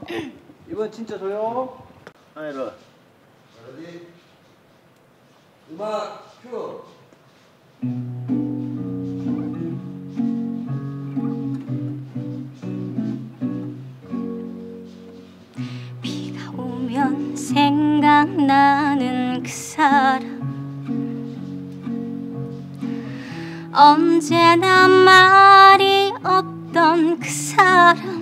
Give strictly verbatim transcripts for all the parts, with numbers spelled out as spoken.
이번 진짜 조용. 하이로. 레디. 음악 큐. 비가 오면 생각나는 그 사람, 언제나 말이 없던 그 사람,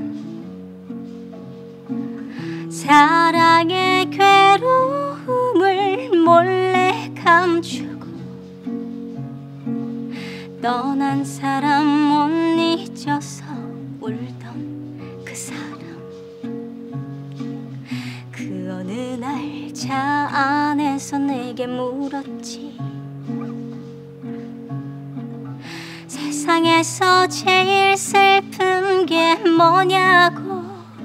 사랑의 괴로움을 몰래 감추고 떠난 사람 못 잊어서 울던 그 사람. 그 어느 날 차 안에서 내게 물었지. 세상에서 제일 슬픈 게 뭐냐고.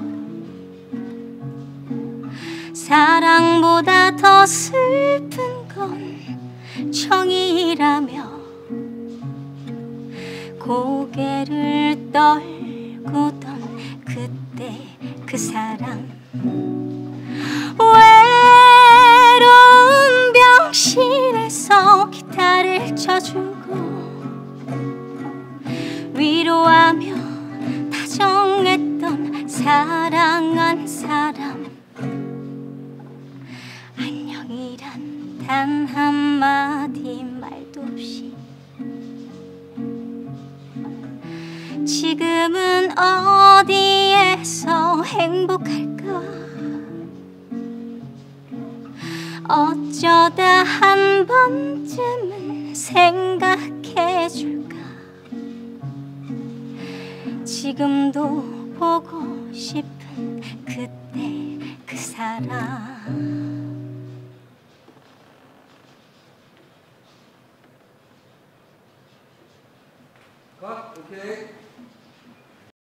사랑보다 더 슬픈 건 정이라며 고개를 떨구던 그때 그 사람. 외로운 병실에서 기타를 쳐주고 위로하며 다정했던 사랑한 사람. 안녕이란 단 한마디 말도 없이 지금은 어디에서 행복할까. 어쩌다 한 번쯤은 생각해줄까. 지금도 보고 싶은 그때 그 사람. 컷. 오케이.